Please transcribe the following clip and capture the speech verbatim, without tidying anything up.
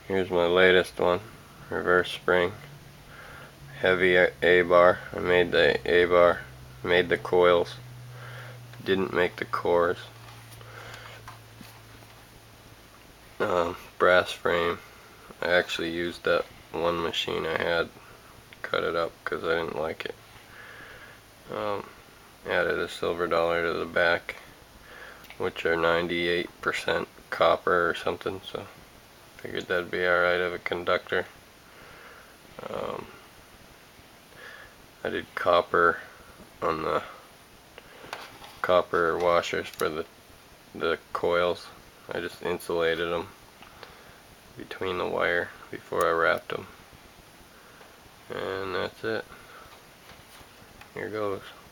Here's my latest one, reverse spring, heavy A-bar. I made the A-bar, made the coils, didn't make the cores. Um, brass frame. I actually used that one machine I had, cut it up because I didn't like it. Um, added a silver dollar to the back, which are ninety-eight percent copper or something, so figured that'd be alright of a conductor. Um, I did copper on the copper washers for the the coils. I just insulated them between the wire before I wrapped them, and that's it. Here goes.